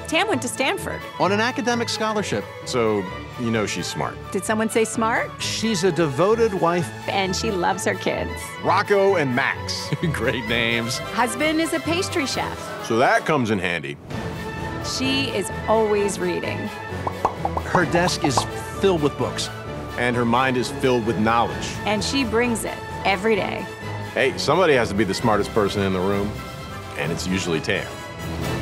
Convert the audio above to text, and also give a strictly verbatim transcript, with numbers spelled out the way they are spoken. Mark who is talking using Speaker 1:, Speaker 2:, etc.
Speaker 1: Tam went to Stanford.
Speaker 2: On an academic scholarship.
Speaker 3: So, you know she's smart.
Speaker 1: Did someone say smart?
Speaker 2: She's a devoted wife.
Speaker 1: And she loves her kids.
Speaker 3: Rocco and Max.
Speaker 2: Great names.
Speaker 1: Husband is a pastry chef.
Speaker 3: So that comes in handy.
Speaker 1: She is always reading.
Speaker 2: Her desk is filled with books.
Speaker 3: And her mind is filled with knowledge.
Speaker 1: And she brings it every day.
Speaker 3: Hey, somebody has to be the smartest person in the room, and it's usually Tam.